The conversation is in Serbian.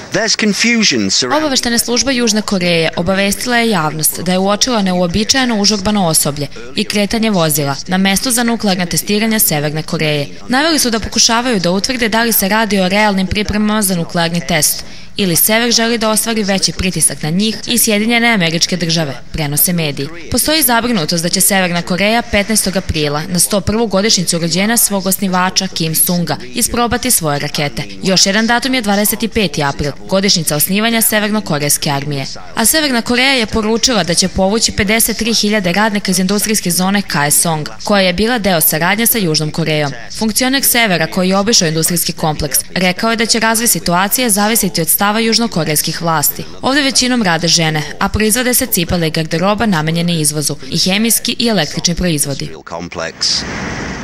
Obaveštena služba Južne Koreje obavestila je javnost da je uočila neuobičajeno užurbano osoblje i kretanje vozila na mestu za nuklearna testiranja Severne Koreje. Naveli su da pokušavaju da utvrde da li se radi o realnim pripremama za nuklearni test ili Sever želi da ostvari veći pritisak na njih i Sjedinjene Američke Države, prenose mediji. Postoji zabrinutost da će Severna Koreja 15. aprila na 101. godišnjicu rođenja svog osnivača Kim Sunga isprobati svoje rakete. Još jedan datum je 25. april, godišnjica osnivanja Severnokorejske armije. A Severna Koreja je poručila da će povući 53.000 radnika iz industrijske zone Kaesong, koja je bila deo saradnje sa Južnom Korejom. Funkcioner Severa, koji je obišao industrijski kompleks, rekao je da će razvoj situacije zavisiti od stava južnokorejskih vlasti. Ovdje većinom rade žene, a proizvode se cipele i garderoba namenjeni izvozu i hemijski i električni proizvodi.